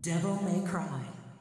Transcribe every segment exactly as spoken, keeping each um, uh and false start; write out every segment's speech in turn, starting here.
Devil May Cry.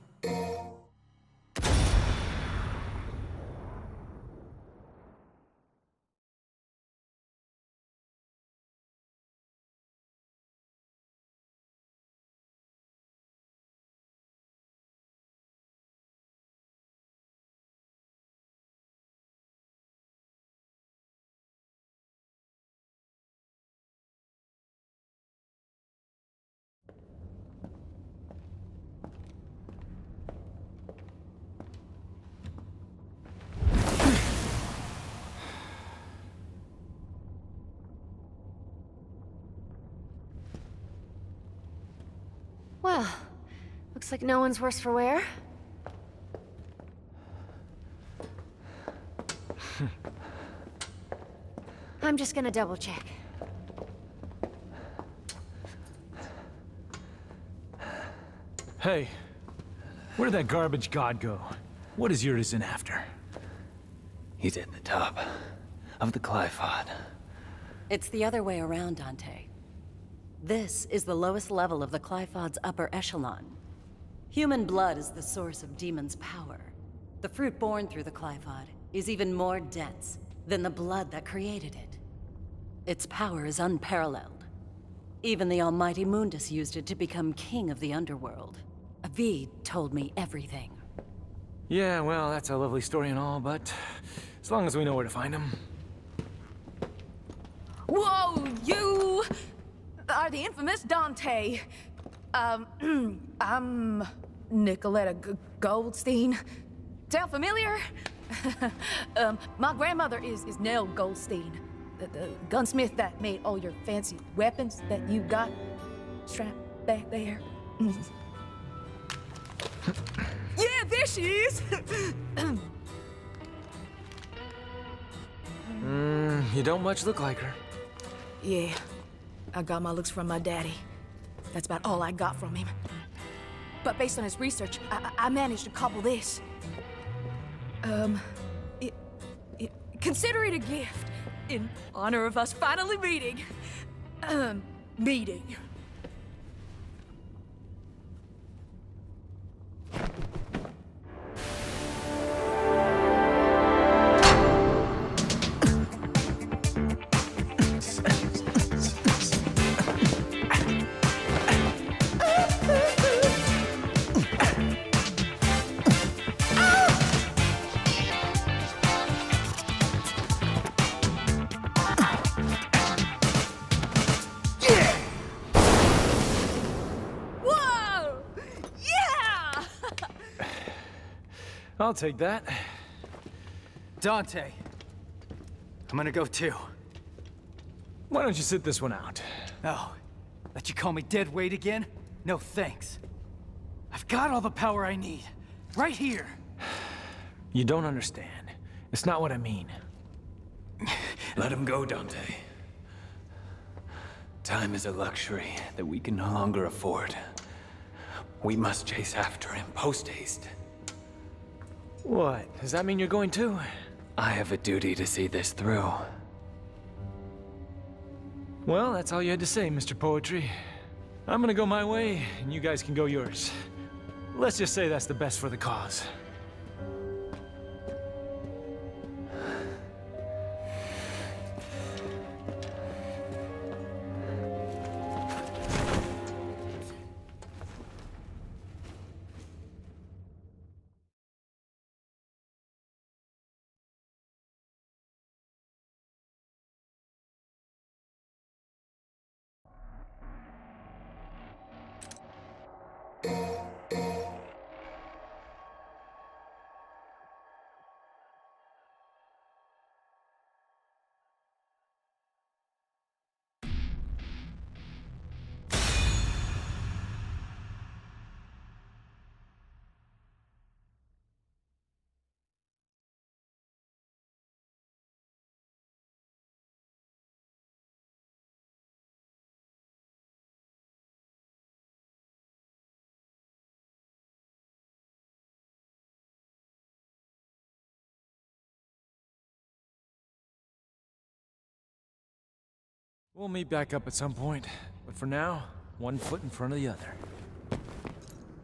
Well, looks like no one's worse for wear. I'm just gonna double check. Hey, where did that garbage god go? What is Urizen after? He's at the top of the Qliphoth. It's the other way around, Dante. This is the lowest level of the Qliphod's upper echelon. Human blood is the source of demons' power. The fruit born through the Qliphod is even more dense than the blood that created it. Its power is unparalleled. Even the almighty Mundus used it to become king of the underworld. Avid told me everything. Yeah, well, that's a lovely story and all, but as long as we know where to find him. Whoa, you are the infamous Dante. Um, I'm Nicoletta G Goldstein. Sound familiar? um, my grandmother is, is Nell Goldstein, the, the gunsmith that made all your fancy weapons that you got strapped back there. Yeah, there she is! mm, you don't much look like her. Yeah, I got my looks from my daddy. That's about all I got from him. But based on his research, I, I managed to cobble this. Um, it, it, consider it a gift in honor of us finally meeting. Um, meeting. I'll take that. Dante, I'm gonna go too. Why don't you sit this one out? Oh, let you call me dead weight again? No thanks. I've got all the power I need, right here. You don't understand. It's not what I mean. Let him go, Dante. Time is a luxury that we can no longer afford. We must chase after him post-haste. What? Does that mean you're going too? I have a duty to see this through. Well, that's all you had to say, Mister Poetry. I'm gonna go my way, and you guys can go yours. Let's just say that's the best for the cause. We'll meet back up at some point, but for now, one foot in front of the other.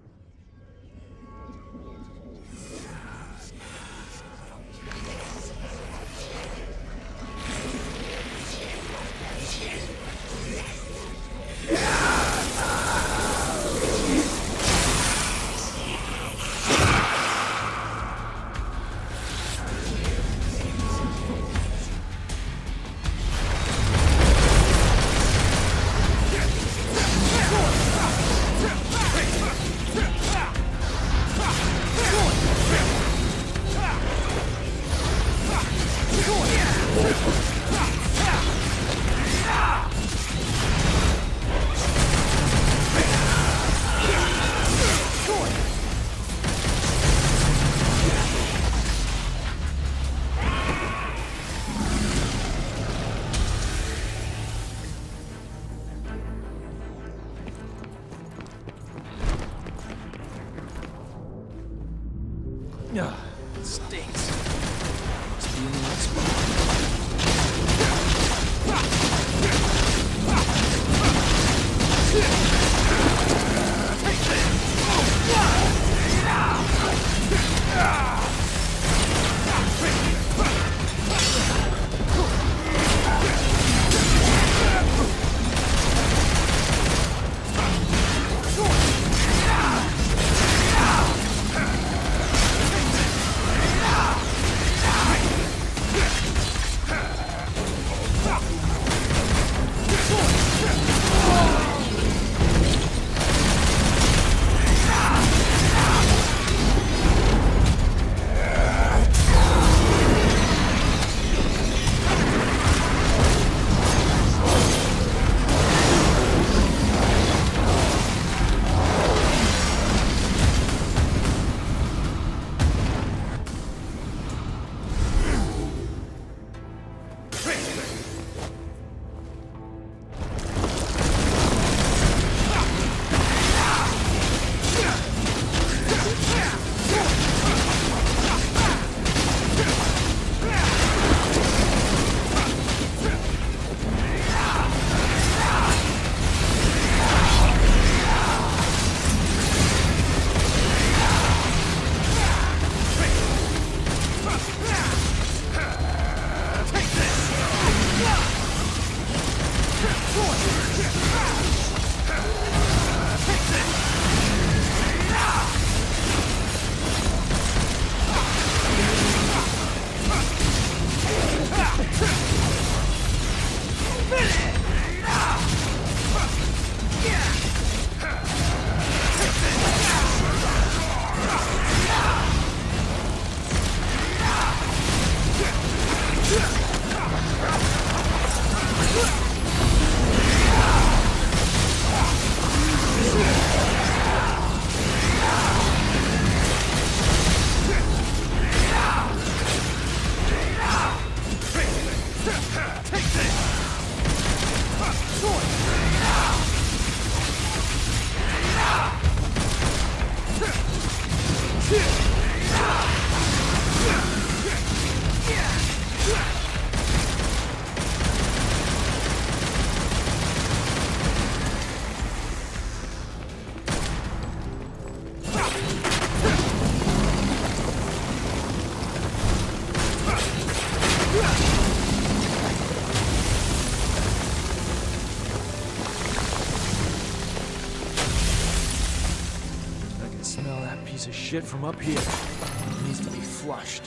Shit from up here. It needs to be flushed.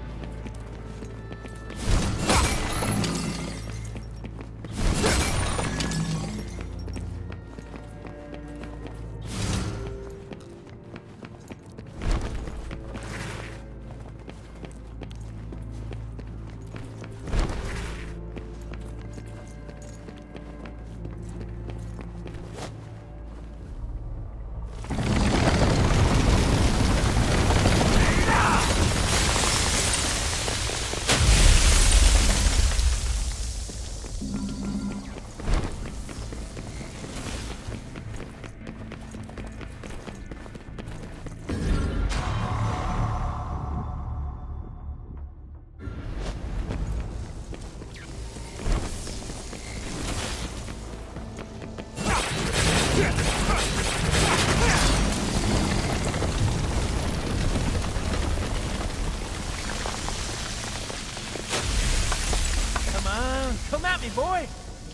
Come at me, boy!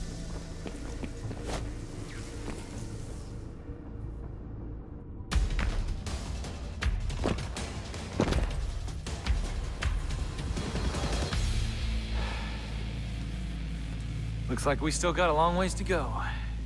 Looks like we still got a long ways to go.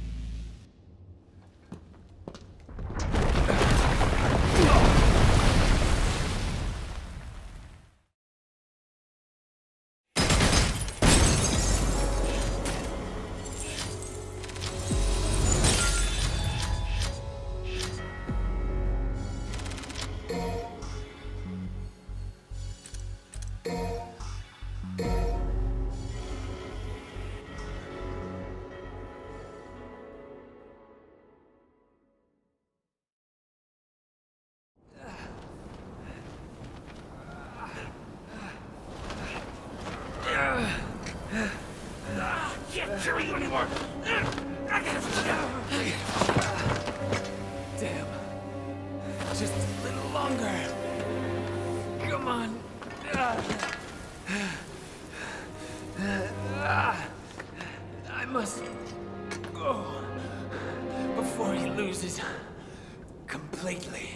Can't carry you anymore. Damn. Just a little longer. Come on. I must go before he loses completely.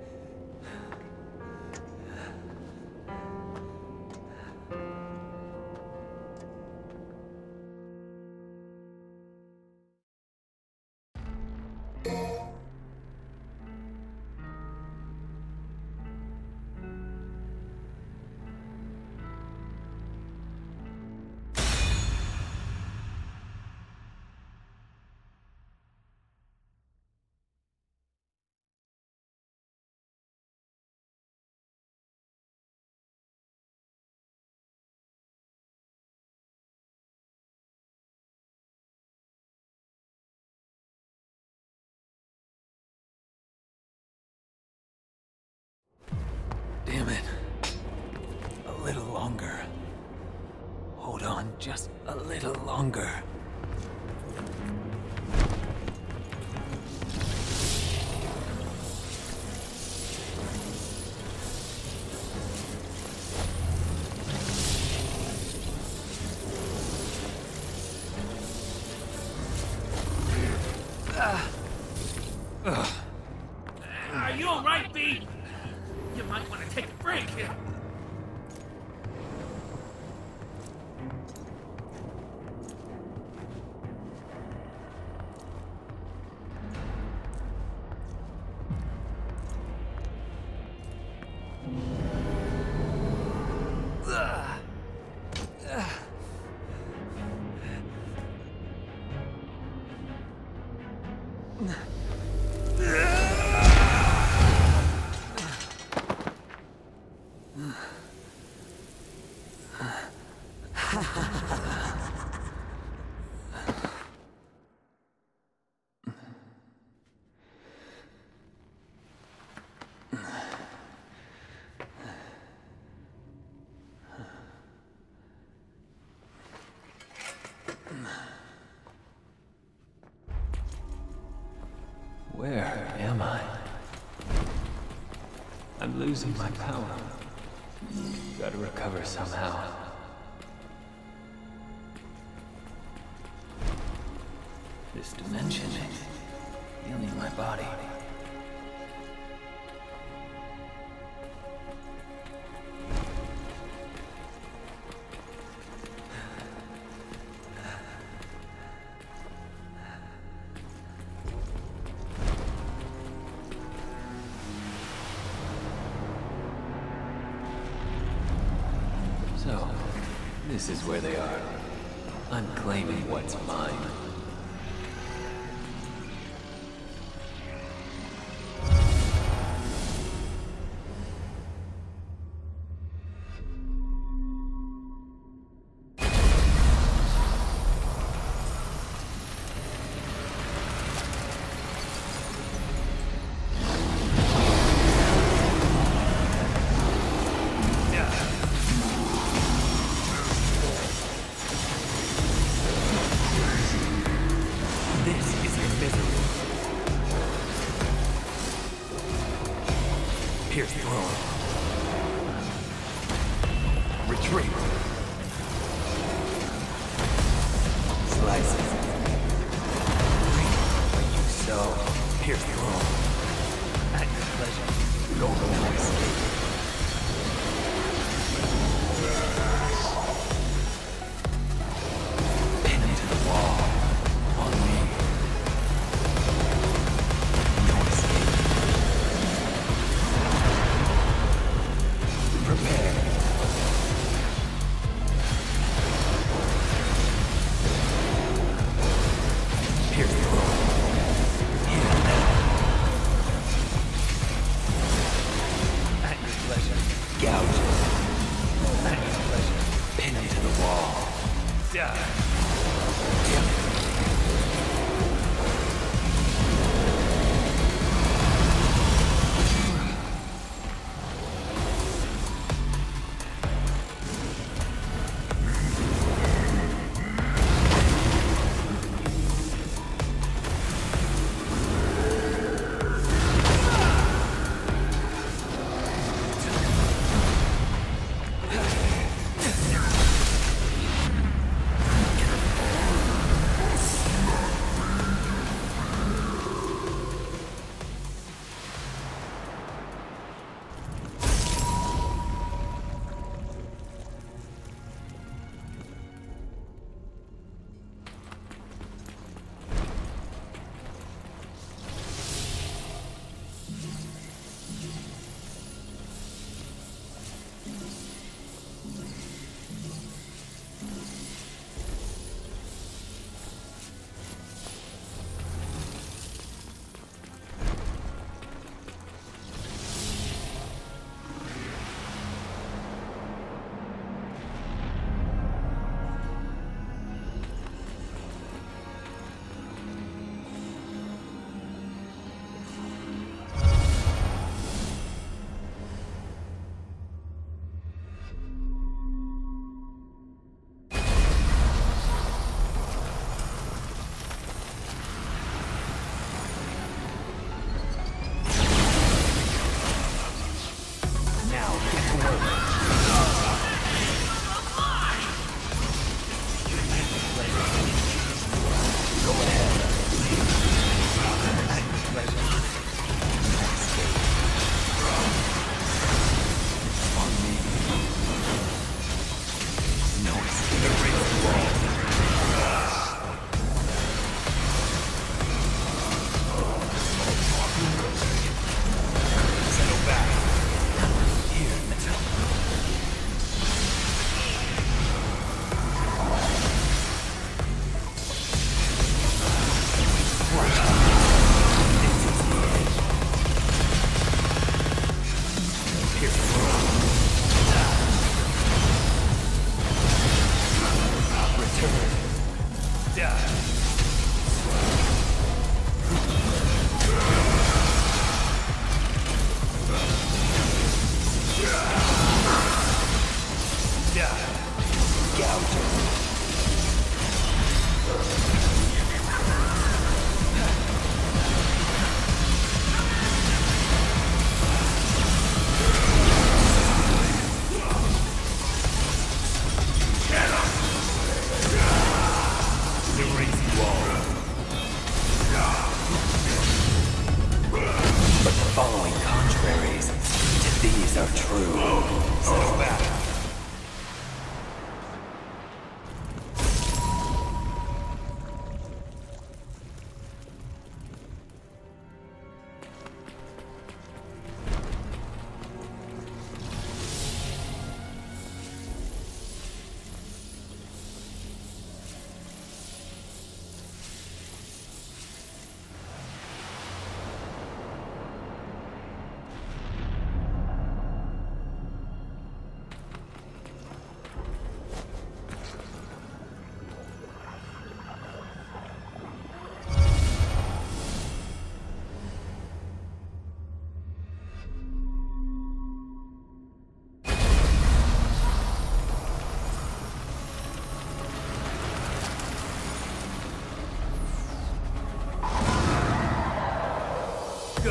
Damn it. A little longer. Hold on just a little longer. Ah. Ugh. Are you alright, B? You might want to take a break here. Where am I? I'm losing my power. Gotta recover somehow. This dimension, healing my body. So, this is where they are. I'm claiming what's mine. Pierce the throne. Retreat. Slice it. Like you so. Pierce the throne. At your pleasure. Go go no escape. Pin him to the wall. On me. No escape. Prepare. Pierce the rope. Here now.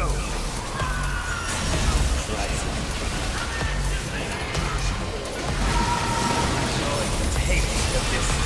go. Right. Enjoy the taste of this.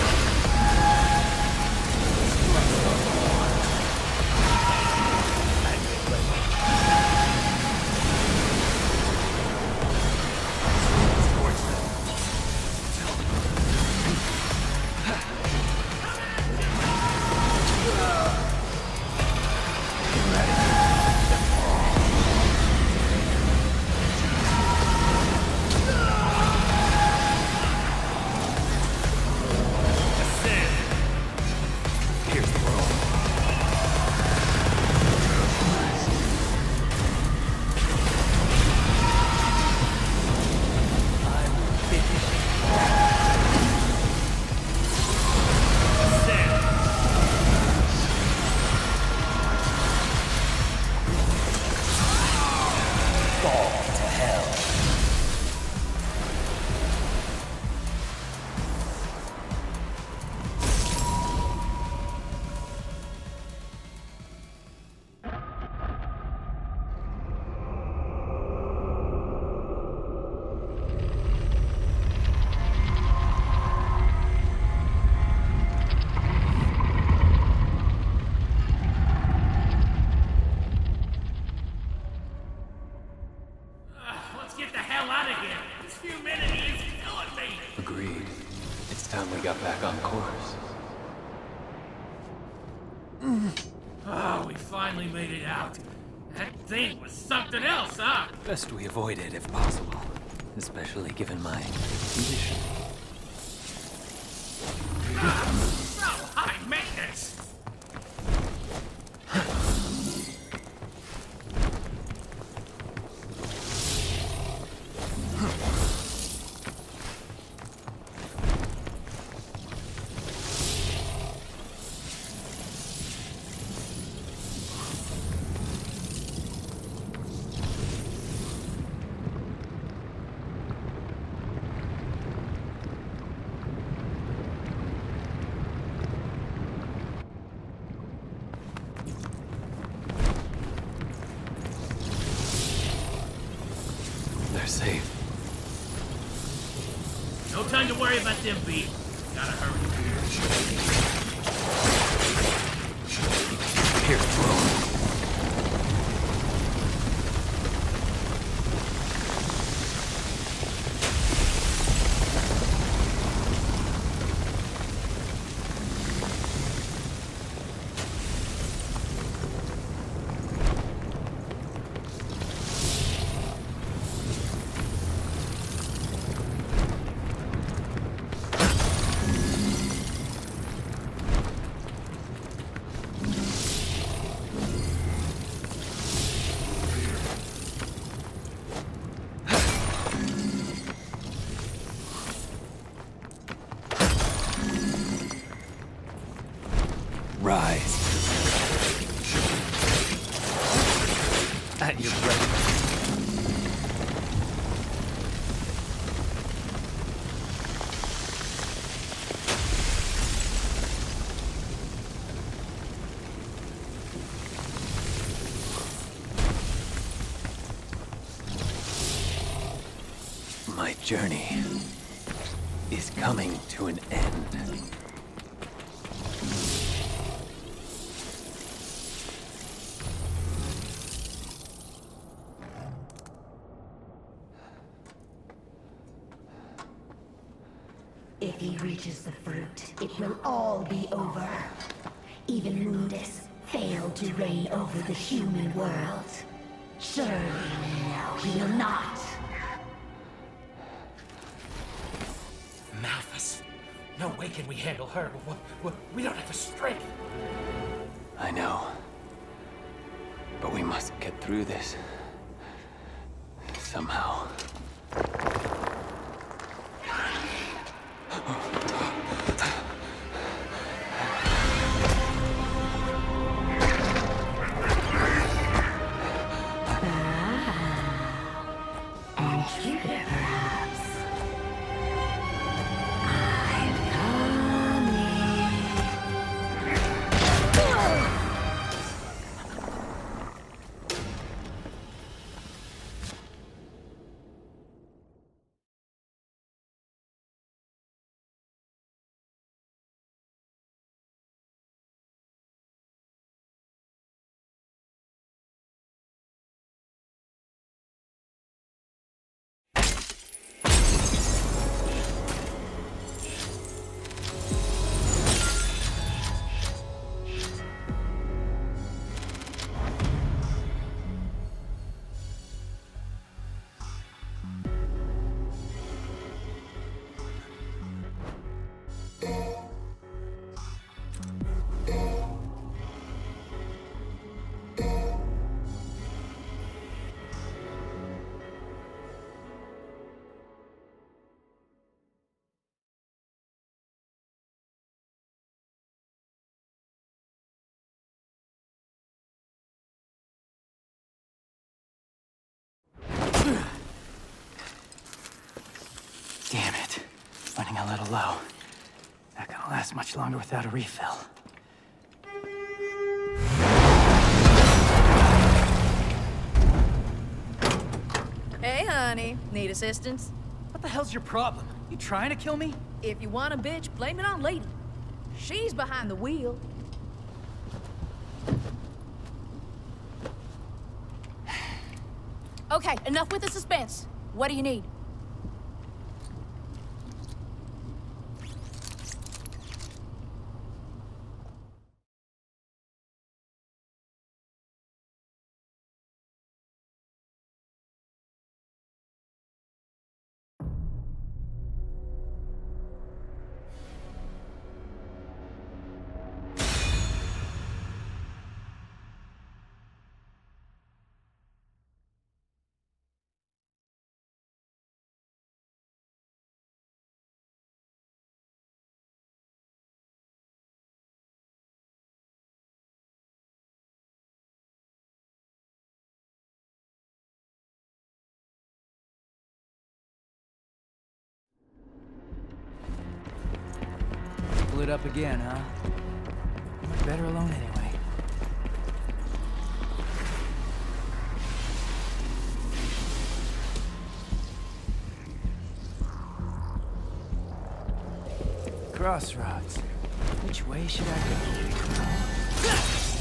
Agreed. It's time we got back on course. Oh, we finally made it out. That thing was something else, huh? Best we avoid it if possible. Especially given my condition. So high maintenance! They're safe. No time to worry about them, B. Gotta hurry. Here, throne. Rise. At your readiness. My journey is coming to an end. If he reaches the fruit, it will all be over. Even Mundus failed to reign over the human world. Surely, he will not. Malphas. No way can we handle her. We, we, we don't have the strength. I know. But we must get through this. Somehow. running a little low. Not gonna last much longer without a refill. Hey, honey. Need assistance? What the hell's your problem? You trying to kill me? If you want a bitch, blame it on Lady. She's behind the wheel. Okay, enough with the suspense. What do you need? Split up again, huh? Much better alone anyway. Crossroads. Which way should I go?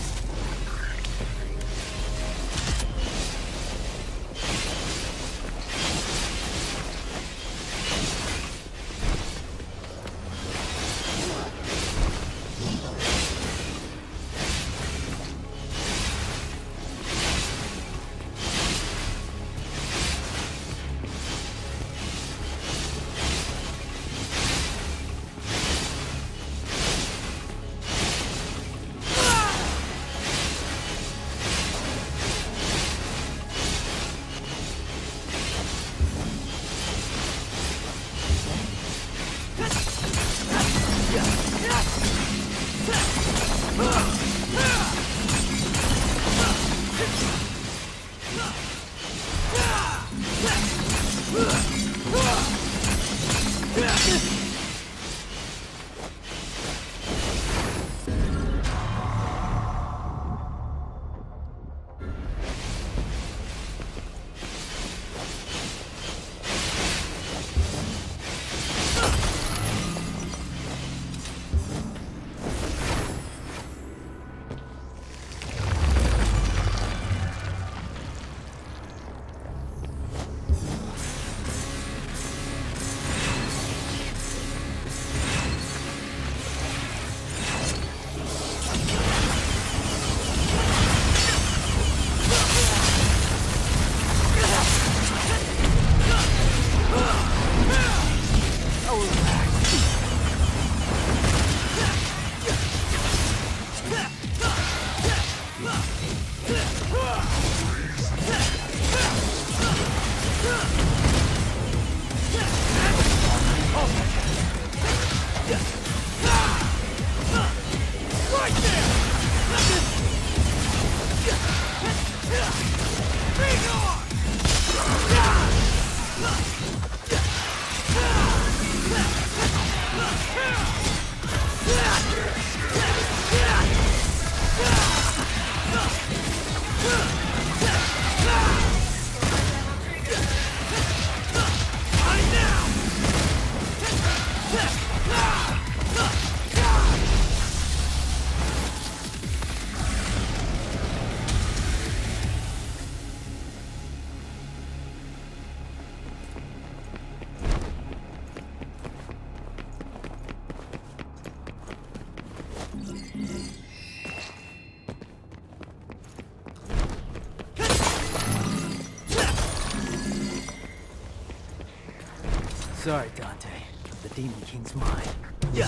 Sorry, Dante. The Demon King's mine. Yeah.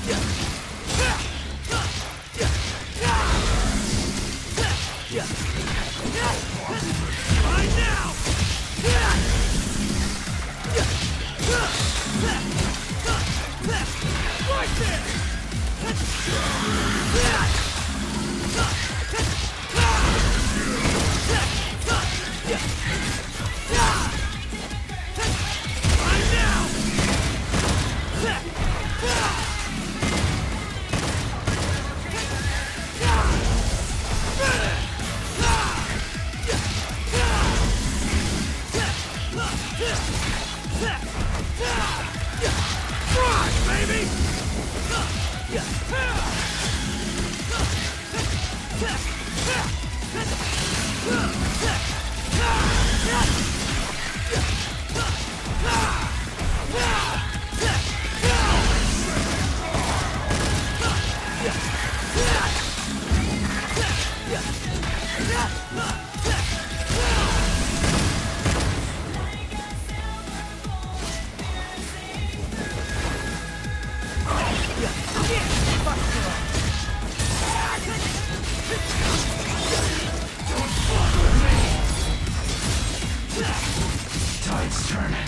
Tide's turning.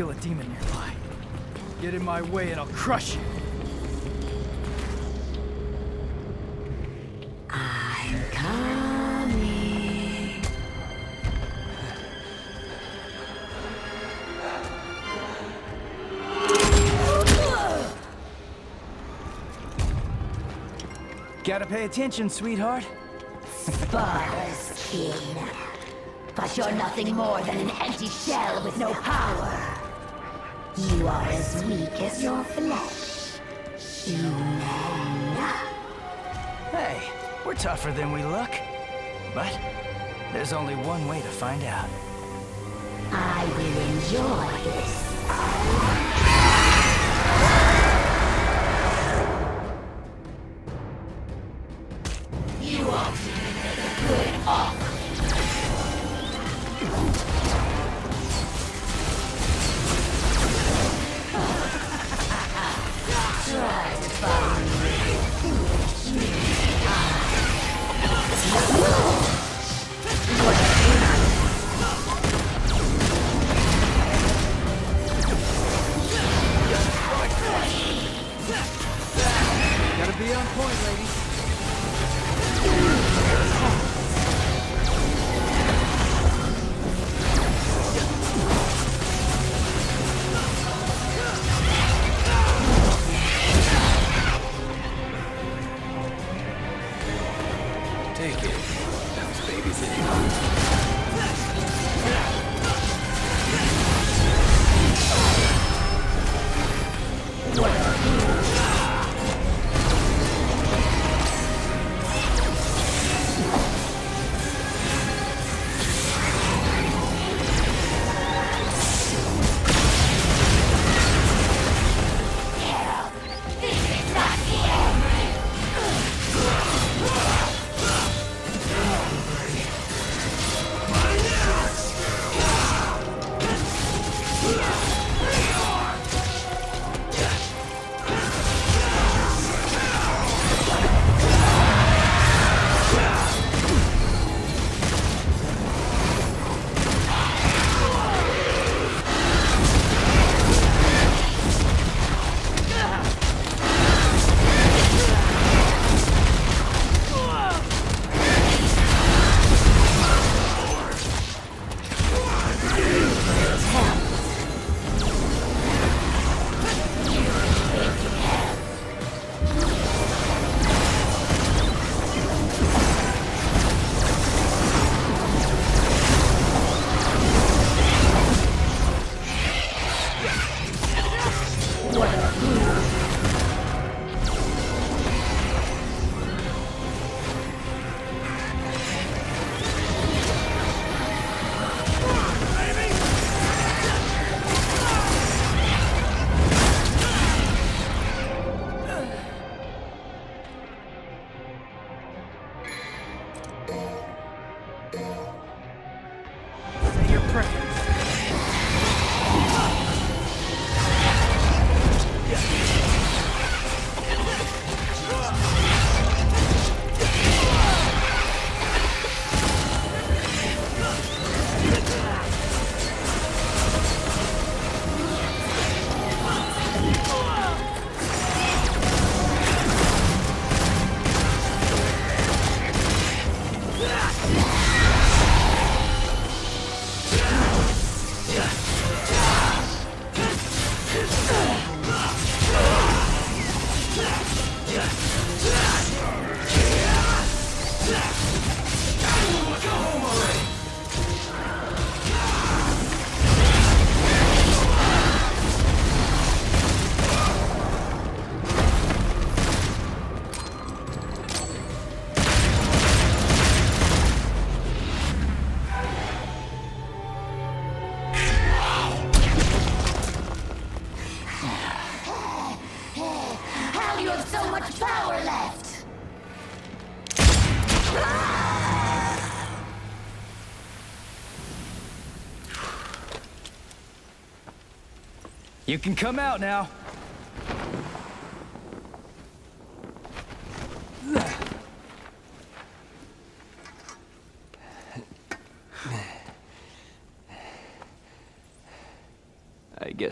feel a demon nearby. Get in my way and I'll crush you. I'm coming. Gotta pay attention, sweetheart. Sparta's king. But you're nothing more than an empty shell with no power. You are as weak as your flesh. Human. Hey, we're tougher than we look. But there's only one way to find out. I will enjoy this. You ought to make a good offer. Try to find me. Gotta be on point, ladies. Take it. Those babies in you. Say your prayers. How do you have so much power left? You can come out now.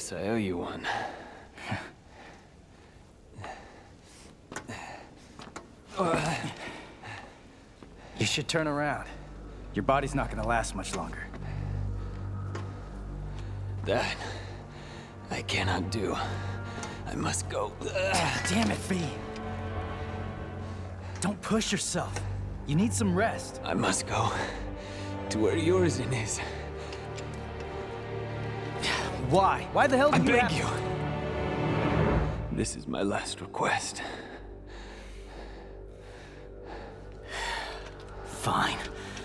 Guess I owe you one. You should turn around. Your body's not gonna last much longer. That I cannot do. I must go. Damn it, V. Don't push yourself. You need some rest. I must go to where Yorzin is. Why? Why the hell do I you beg have... you. This is my last request. Fine.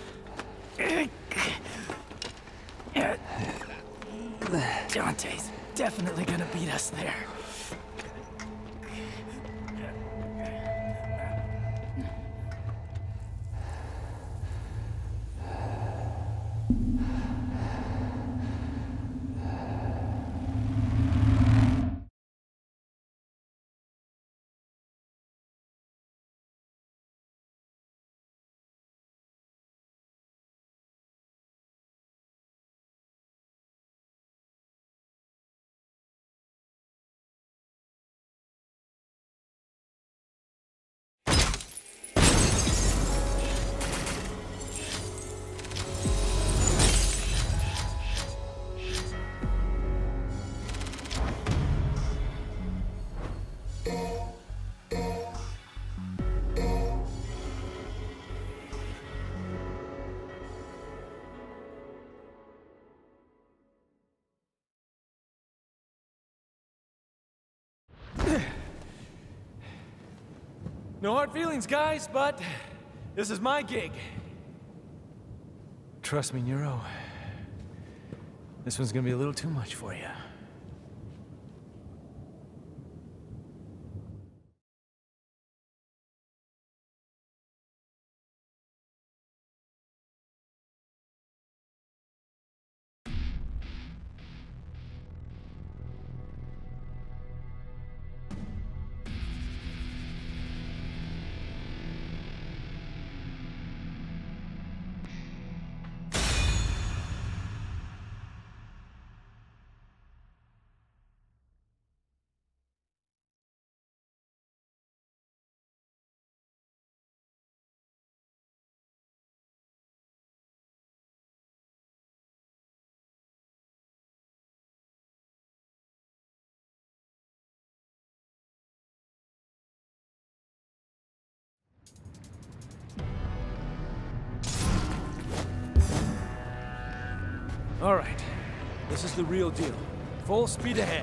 Dante's definitely gonna beat us there. No hard feelings, guys, but this is my gig. Trust me, Nero. This one's gonna be a little too much for you. All right, this is the real deal. Full speed ahead.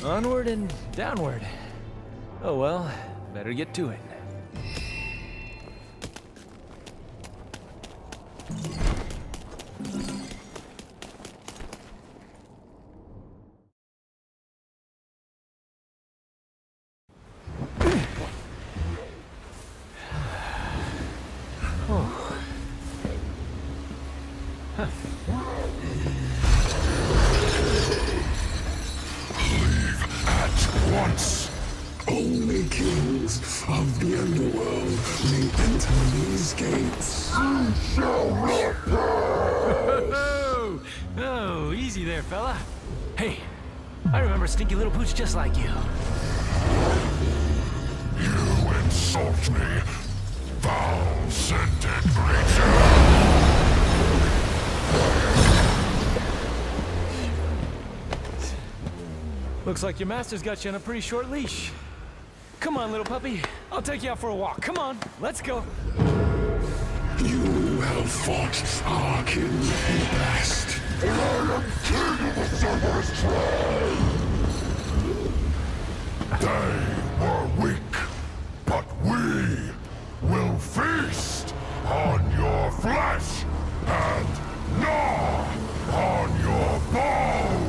Onward and downward. Oh well, better get to it. Only kings of the underworld may enter these gates. You shall not pass! Oh, oh, easy there, fella. Hey, I remember Stinky Little Pooch just like you. You insult me, foul-scented creature! Looks like your master's got you on a pretty short leash. Come on, little puppy. I'll take you out for a walk. Come on, let's go. You have fought our kin in the past, and I am king of the Cerberus tribe. They were weak, but we will feast on your flesh and gnaw on your bones.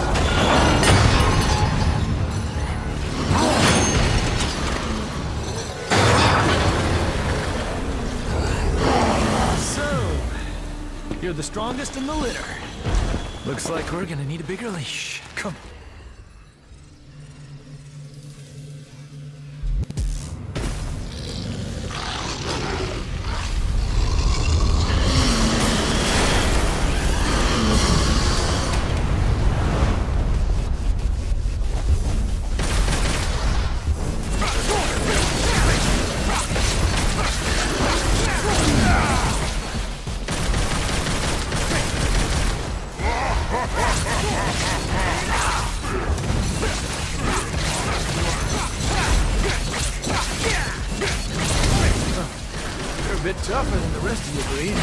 You're the strongest in the litter. Looks like we're gonna need a bigger leash. Come. A bit tougher than the rest of your breed.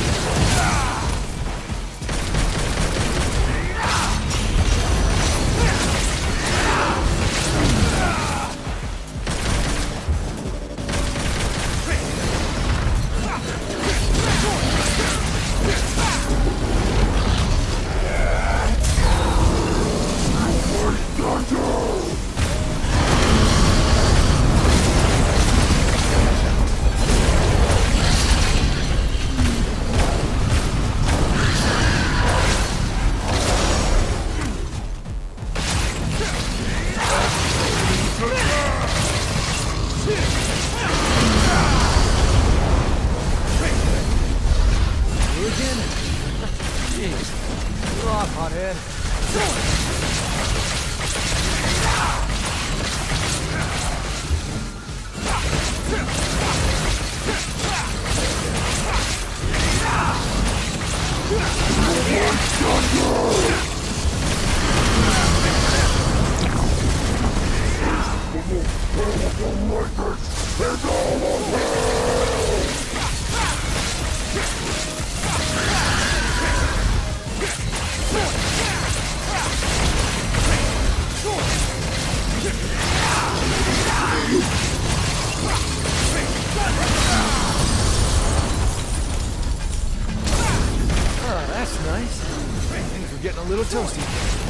Getting a little toasty.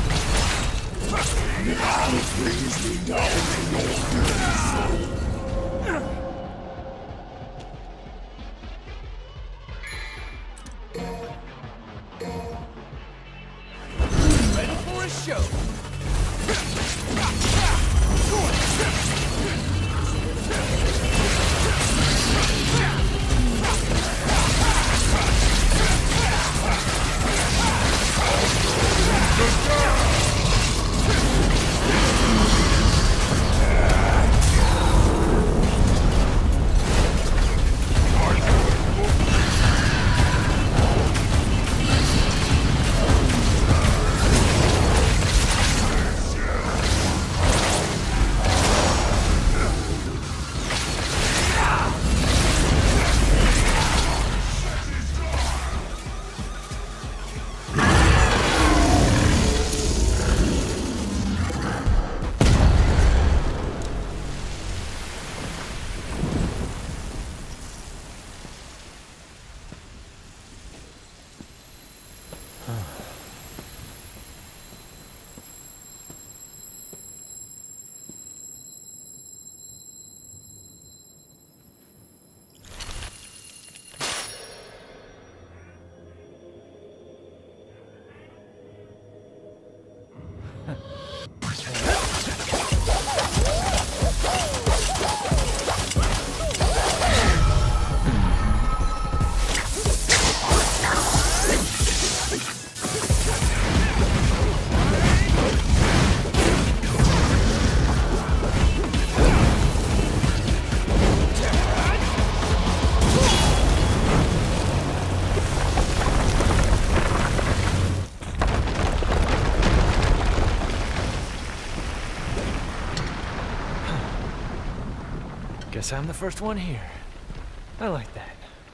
Ready for a show. Guess I'm the first one here. I like that.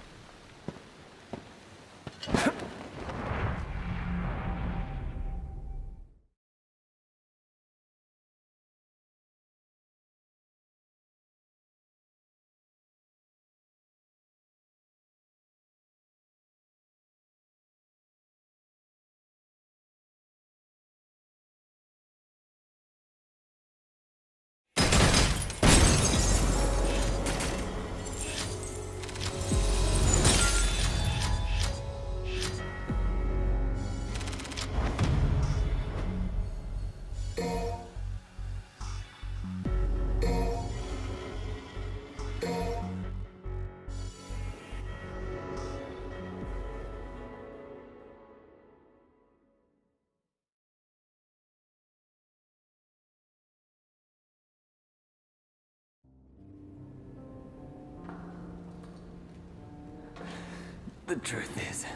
The truth is,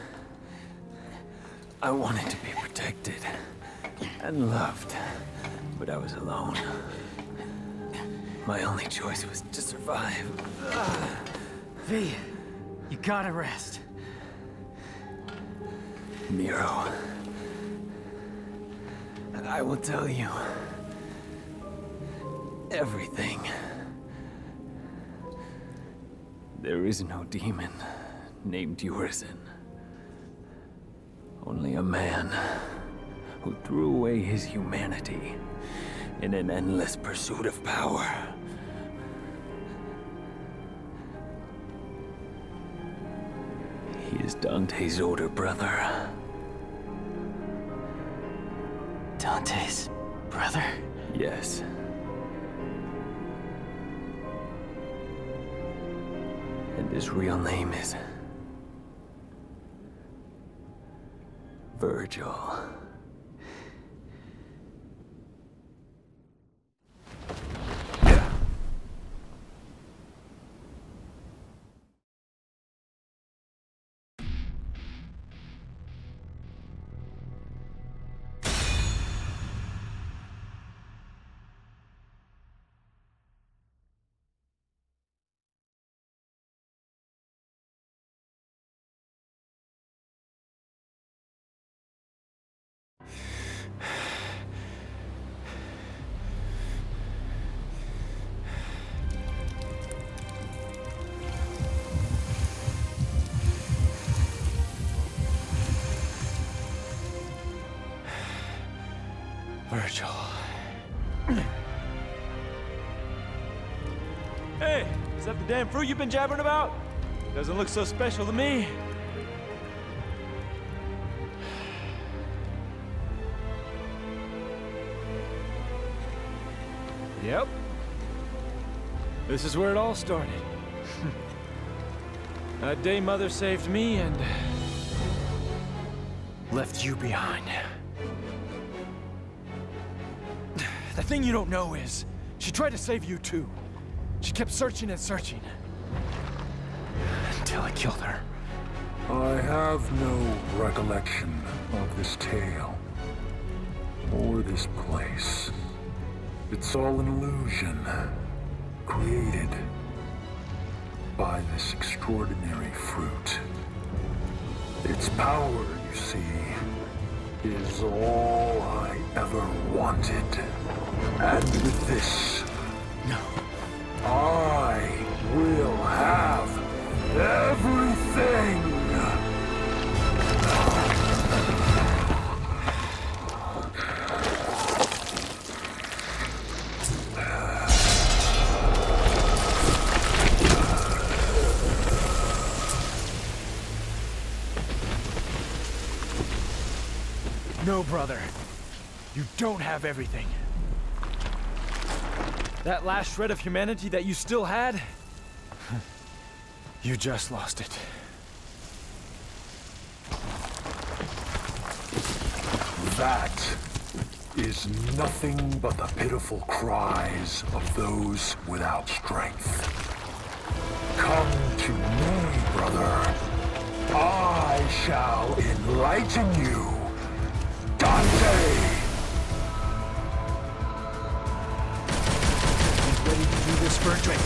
I wanted to be protected and loved, but I was alone. My only choice was to survive. V, you gotta rest. Miro, I will tell you everything. There is no demon named Urizen. Only a man who threw away his humanity in an endless pursuit of power. He is Dante's older brother. Dante's brother? Yes. And his real name is Virgil. Virgil. Hey, is that the damn fruit you've been jabbering about? Doesn't look so special to me. Yep. This is where it all started. That day Mother saved me and left you behind. The thing you don't know is, she tried to save you too. She kept searching and searching. Until I killed her. I have no recollection of this tale. Or this place. It's all an illusion. Created by this extraordinary fruit. Its power, you see, is all I ever wanted. And with this, No. I will have everything! No, brother. You don't have everything. That last shred of humanity that you still had, you just lost it. That is nothing but the pitiful cries of those without strength. Come to me, brother. I shall enlighten you. Dante! He's ready to do this for a drink.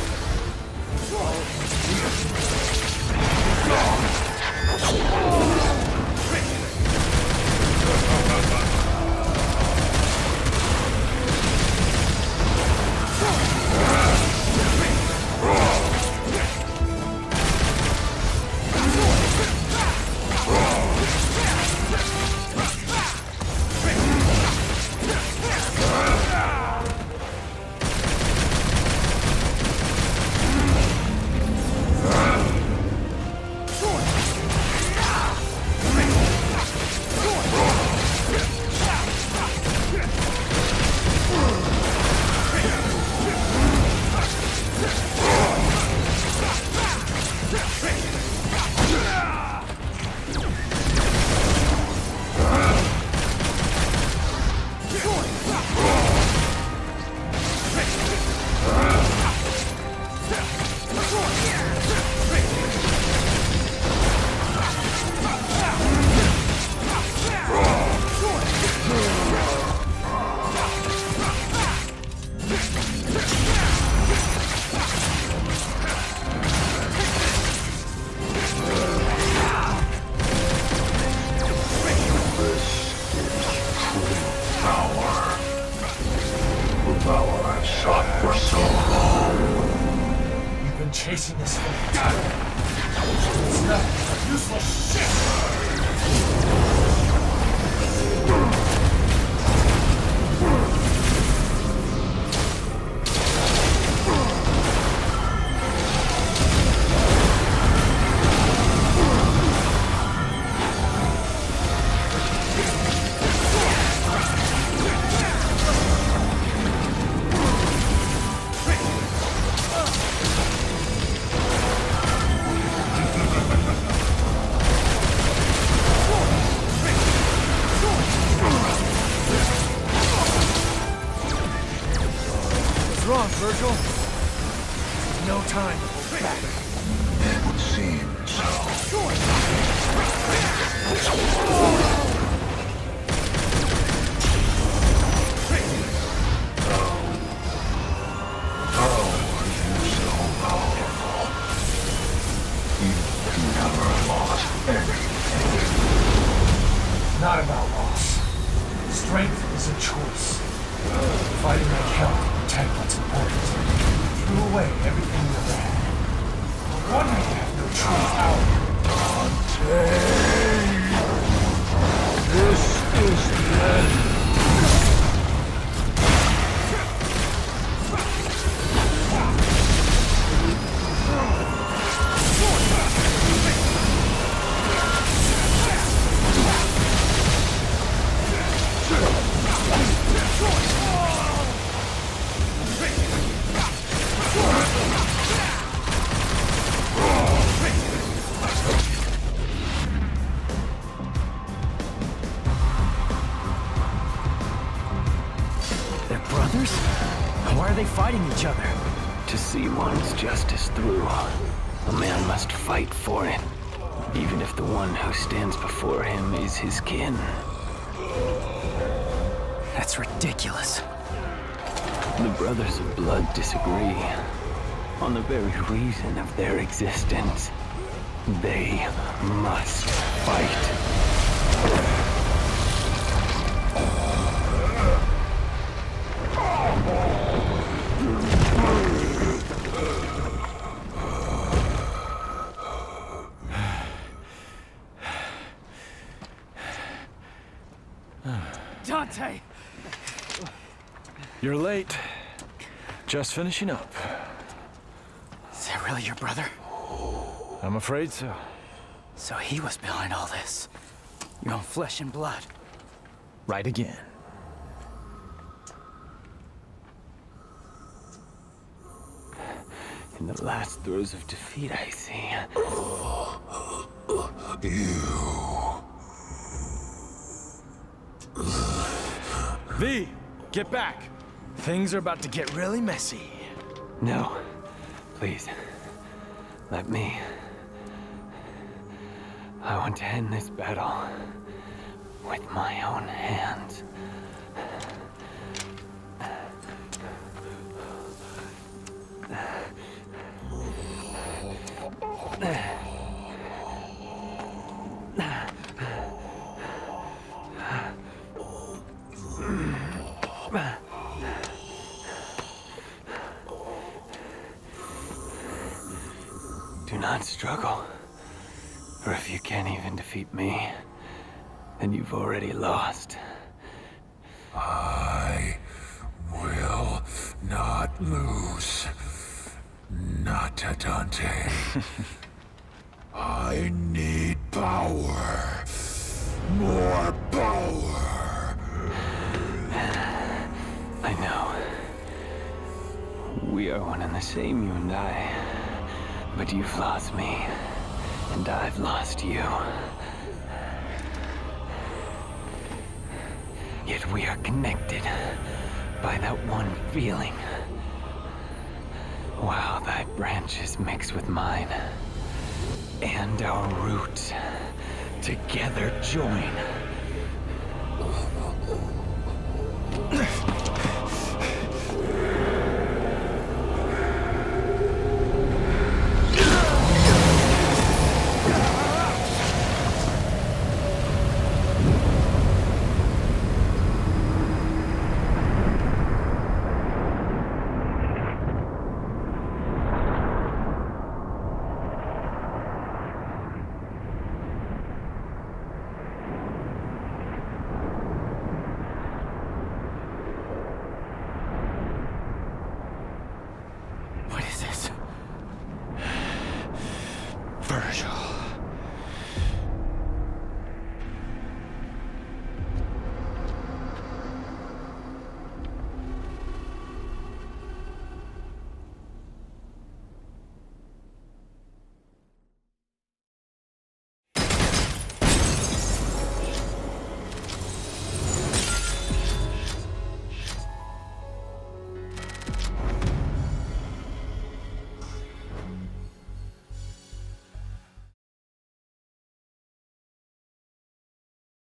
Chasing this thing. It's not useless shit. Virgil, no time to hold back. It would seem so. Oh, are you so powerful? You never lost anything. Not about loss. Strength is a choice. Fighting like hell to protect what's important. Threw away everything you ever had. No wonder you have no true power. Dante! This is the end. Why are they fighting each other? To see one's justice through, a man must fight for it, even if the one who stands before him is his kin. That's ridiculous. The Brothers of Blood disagree on the very reason of their existence. They must fight. Dante! You're late. Just finishing up. Is that really your brother? I'm afraid so. So he was behind all this. Your own flesh and blood. Right again. In the last throes of defeat, I see. You... V, get back! Things are about to get really messy. No. Please. Let me. I want to end this battle with my own hands. Do not struggle. For if you can't even defeat me, then you've already lost. I will not lose. Not to Dante. I need power. More power. I know. We are one and the same, you and I. But you've lost me, and I've lost you. Yet we are connected by that one feeling. While thy branches mix with mine, and our roots together join.